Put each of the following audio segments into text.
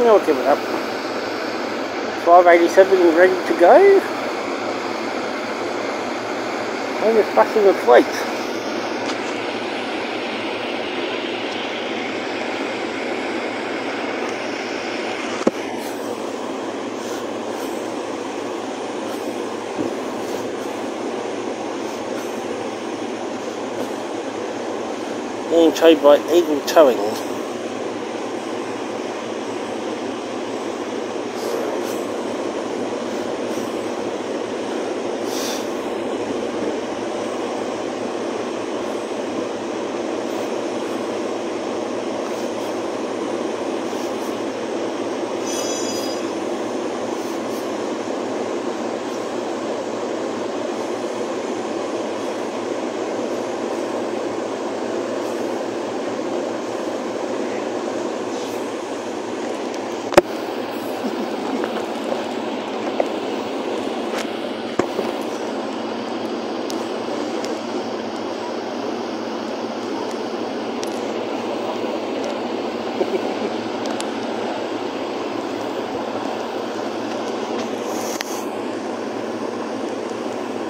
I'll give it up. 587 ready to go. And it's fussing with fleet. Being towed by Eagle Towing.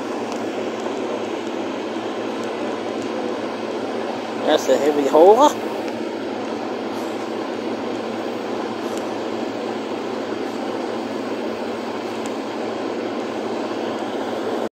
That's a heavy hauler.